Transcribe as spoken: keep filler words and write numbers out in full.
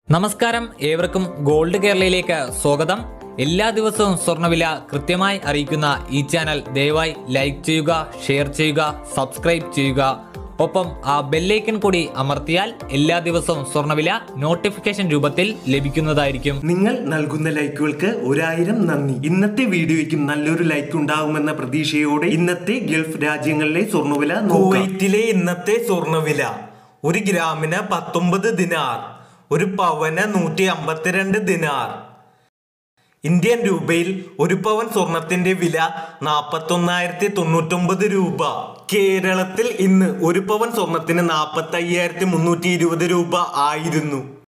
നമസ്കാരം, ഏവർക്കും ഗോൾഡ് കേരളയിലേക്ക് സ്വാഗതം. എല്ലാ ദിവസവും സ്വർണ്ണവില കൃത്യമായി അറിയിക്കുന്ന ഈ ചാനൽ ദയവായി ലൈക്ക് ചെയ്യുക, ഷെയർ ചെയ്യുക, സബ്സ്ക്രൈബ് ചെയ്യുക. ഒപ്പം ആ ബെല്ലൈക്കൺ കൂടി അമർത്തിയാൽ എല്ലാ ദിവസവും സ്വർണ്ണവില നോട്ടിഫിക്കേഷൻ രൂപത്തിൽ ലഭിക്കുന്നതായിരിക്കും. നിങ്ങൾ നൽകുന്ന ലൈക്കുകൾക്ക് ഒരായിരം നന്ദി. ഇന്നത്തെ വീഡിയോയ്ക്കും നല്ലൊരു ലൈക്ക് ഉണ്ടാകുമെന്ന പ്രതീക്ഷയോടെ ഇന്നത്തെ ഗൾഫ് രാജ്യങ്ങളിലെ സ്വർണ്ണവില നോക്കാം. കുവൈറ്റിലെ ഇന്നത്തെ സ്വർണ്ണവില ഒരു ഗ്രാമിന് പത്തൊമ്പത് ദിനാർ, ഒരു പവന് നൂറ്റി അമ്പത്തിരണ്ട് ദിനാർ. ഇന്ത്യൻ രൂപയിൽ ഒരു പവൻ സ്വർണത്തിന്റെ വില നാൽപ്പത്തി ഒന്നായിരത്തി തൊണ്ണൂറ്റൊമ്പത് രൂപ. കേരളത്തിൽ ഇന്ന് ഒരു പവൻ സ്വർണത്തിന് നാൽപ്പത്തി അയ്യായിരത്തി മുന്നൂറ്റി ഇരുപത് രൂപ ആയിരുന്നു.